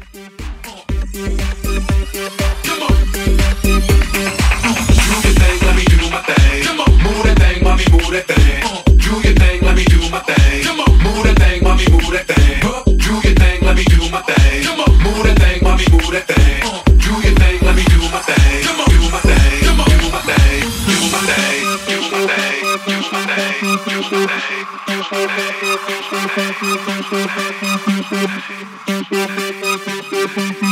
Come on. Do your thing, let me do my thing. Come on. Move that thing, mommy, move that thing. Do your thing, let me do my thing. Come on. Move that thing, mommy, move that thing. Do your thing, let me do my thing. Come on. Move that thing, mommy, move that thing. Do your thing, let me do my thing. Come on. Do my thing. Come on. Do my thing. Do my thing. Do my thing. Do my thing. Do my thing. Do my thing. Do my thing. Do my thing.